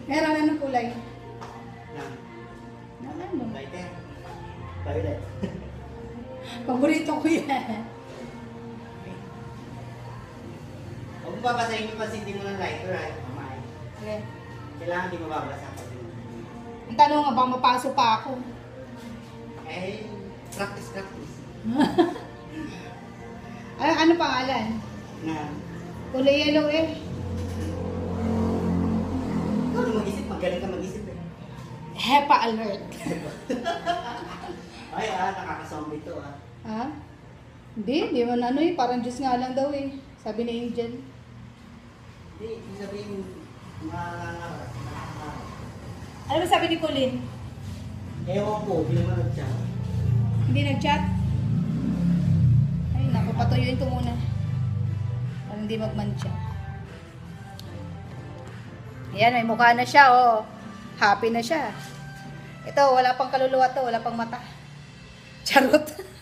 Meron na ng kulay. Yan. Ano? Lighter. Violet. Paborito ko yan. Huwag mo babasahin yung pasintin mo ng lighter ay mamay. Okay. Kailangan di mababasa pa din. Ang tanong nga, baka mapaso pa ako. Eh, practice. Ano pangalan? Na, Kulay yellow eh. ikaw na mag-isip, magaling ka mag-isip eh. HEPA alert. Ay nakakazombie to ah. Ha? Hindi man ano eh. Parang Diyos nga lang daw eh. Sabi ni Angel. Hindi, ibig sabihin, Ano ba sabi ni Colin? ewan ko, hindi naman nag-chat. Hindi nag-chat? Ay, naku, patuyuin ko muna. Para hindi magmantsa. Ayan, may mukha na siya, oh. Happy na siya. Ito, wala pang kaluluwa to, wala pang mata. Charot.